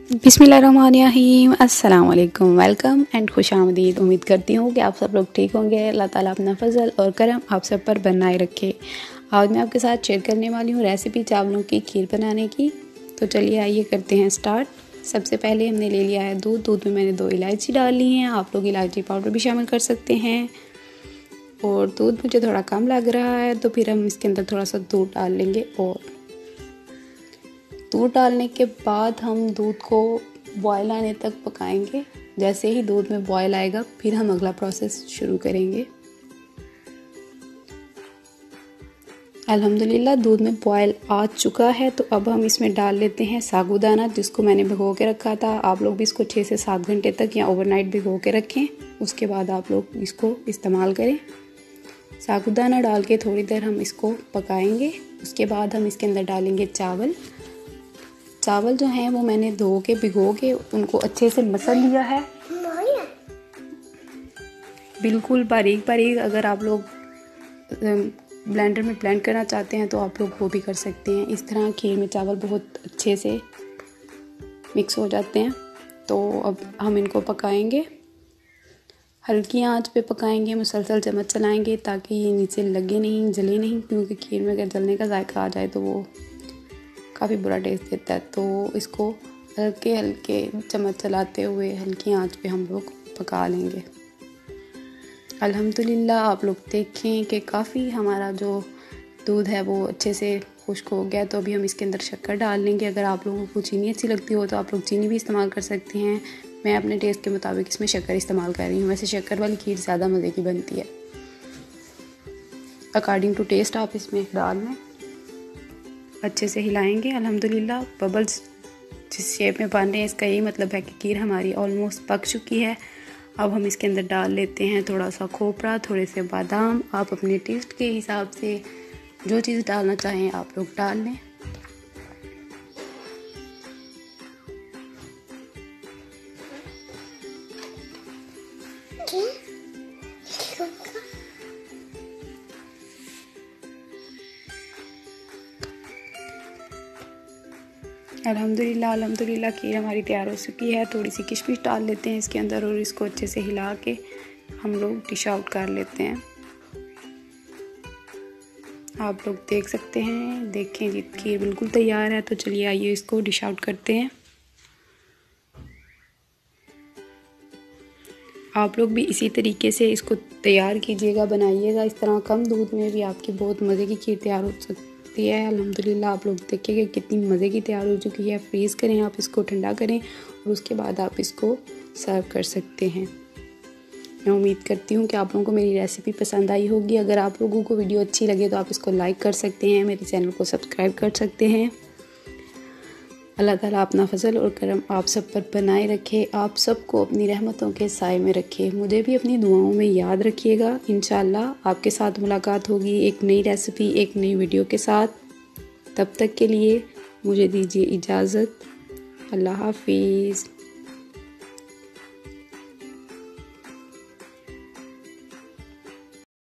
बिस्मिल्लाहिर्रहमानिर्रहीम, अस्सलाम वालेकुम, वेलकम एंड खुशामदीद। उम्मीद करती हूँ कि आप सब लोग ठीक होंगे। अल्लाह ताला अपना फजल और करम आप सब पर बनाए रखे। आज मैं आपके साथ शेयर करने वाली हूँ रेसिपी चावलों की खीर बनाने की। तो चलिए आइए करते हैं स्टार्ट। सबसे पहले हमने ले लिया है दूध में मैंने 2 इलायची डाल ली हैं। आप लोग इलायची पाउडर भी शामिल कर सकते हैं। और दूध मुझे थोड़ा कम लग रहा है तो फिर हम इसके अंदर थोड़ा सा दूध डाल लेंगे। और दूध डालने के बाद हम दूध को बॉयल आने तक पकाएंगे। जैसे ही दूध में बॉयल आएगा फिर हम अगला प्रोसेस शुरू करेंगे। अल्हम्दुलिल्लाह दूध में बॉयल आ चुका है तो अब हम इसमें डाल लेते हैं साबूदाना, जिसको मैंने भिगो के रखा था। आप लोग भी इसको 6 से 7 घंटे तक या ओवरनाइट भिगो के रखें, उसके बाद आप लोग इसको इस्तेमाल करें। साबूदाना डाल के थोड़ी देर हम इसको पकाएंगे। उसके बाद हम इसके अंदर डालेंगे चावल जो हैं वो मैंने धो के भिगो के उनको अच्छे से मसल लिया है, बिल्कुल बारीक बारीक। अगर आप लोग ब्लेंडर में ब्लेंड करना चाहते हैं तो आप लोग वो भी कर सकते हैं। इस तरह खीर में चावल बहुत अच्छे से मिक्स हो जाते हैं। तो अब हम इनको पकाएंगे, हल्की आंच पे पकाएंगे, मुसलसल चम्मच चलाएंगे ताकि ये नीचे लगे नहीं, जले नहीं, क्योंकि खीर में अगर जलने का जायका आ जाए तो वो काफ़ी बुरा टेस्ट देता है। तो इसको हल्के हल्के चम्मच चलाते हुए हल्की आंच पे हम लोग पका लेंगे। अल्हम्दुलिल्लाह आप लोग देखें कि काफ़ी हमारा जो दूध है वो अच्छे से खुश्क हो गया। तो अभी हम इसके अंदर शक्कर डाल लेंगे। अगर आप लोगों को चीनी अच्छी लगती हो तो आप लोग चीनी भी इस्तेमाल कर सकते हैं। मैं अपने टेस्ट के मुताबिक इसमें शक्कर इस्तेमाल कर रही हूँ। वैसे शक्कर वाली खीर ज़्यादा मज़े की बनती है। अकॉर्डिंग टू टेस्ट आप इसमें डाल लें, अच्छे से हिलाएंगे। अल्हम्दुलिल्लाह बबल्स जिस शेप में बन रहे हैं इसका यही मतलब है कि खीर हमारी ऑलमोस्ट पक चुकी है। अब हम इसके अंदर डाल लेते हैं थोड़ा सा खोपरा, थोड़े से बादाम। आप अपने टेस्ट के हिसाब से जो चीज़ डालना चाहें आप लोग डाल लें। अल्हम्दुलिल्लाह खीर हमारी तैयार हो चुकी है। थोड़ी सी किशमिश डाल लेते हैं इसके अंदर और इसको अच्छे से हिला के हम लोग डिश आउट कर लेते हैं। आप लोग देख सकते हैं, देखें जी खीर बिल्कुल तैयार है। तो चलिए आइए इसको डिश आउट करते हैं। आप लोग भी इसी तरीके से इसको तैयार कीजिएगा, बनाइएगा। इस तरह कम दूध में भी आपकी बहुत मज़े की खीर तैयार हो सकती है। अल्हम्दुलिल्लाह आप लोग देखिए कि कितनी मज़े की तैयार हो चुकी है। फ्रीज़ करें आप इसको, ठंडा करें और उसके बाद आप इसको सर्व कर सकते हैं। मैं उम्मीद करती हूँ कि आप लोगों को मेरी रेसिपी पसंद आई होगी। अगर आप लोगों को वीडियो अच्छी लगे तो आप इसको लाइक कर सकते हैं, मेरे चैनल को सब्सक्राइब कर सकते हैं। अल्लाह ताला अपना फजल और करम आप सब पर बनाए रखे, आप सबको अपनी रहमतों के साए में रखे। मुझे भी अपनी दुआओं में याद रखिएगा। इंशाल्लाह आपके साथ मुलाकात होगी एक नई रेसिपी, एक नई वीडियो के साथ। तब तक के लिए मुझे दीजिए इजाज़त। अल्लाह हाफिज़।